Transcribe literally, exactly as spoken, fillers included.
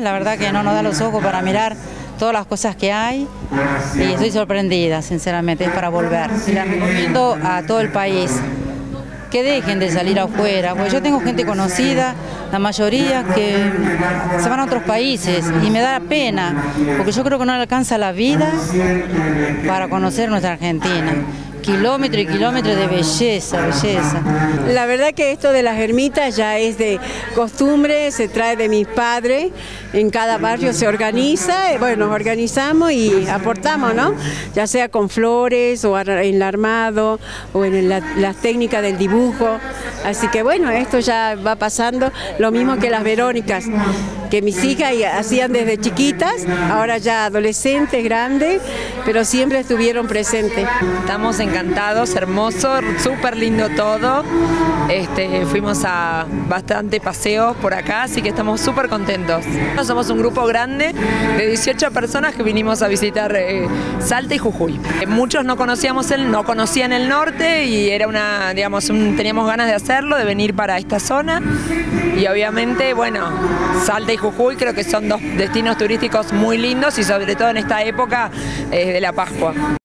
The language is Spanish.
hermosas, la verdad que no nos da los ojos para mirar todas las cosas que hay y estoy sorprendida, sinceramente, es para volver. Y les recomiendo a todo el país que dejen de salir afuera, porque yo tengo gente conocida, la mayoría que se van a otros países y me da pena, porque yo creo que no alcanza la vida para conocer nuestra Argentina. Kilómetros y kilómetros de belleza, belleza. La verdad que esto de las ermitas ya es de costumbre, se trae de mis padres, en cada barrio se organiza, bueno, nos organizamos y aportamos, ¿no? Ya sea con flores o en el armado o en la, las técnicas del dibujo, así que bueno, esto ya va pasando, lo mismo que las Verónicas, que mis hijas hacían desde chiquitas, ahora ya adolescentes, grandes, pero siempre estuvieron presentes. Estamos encantados, hermoso, súper lindo todo. Este, fuimos a bastante paseos por acá, así que estamos súper contentos. Somos un grupo grande de dieciocho personas que vinimos a visitar eh, Salta y Jujuy. Muchos no conocíamos el, no conocían el norte y era una, digamos, un, teníamos ganas de hacerlo, de venir para esta zona. Y obviamente, bueno, Salta y Jujuy creo que son dos destinos turísticos muy lindos y sobre todo en esta época eh, de la Pascua.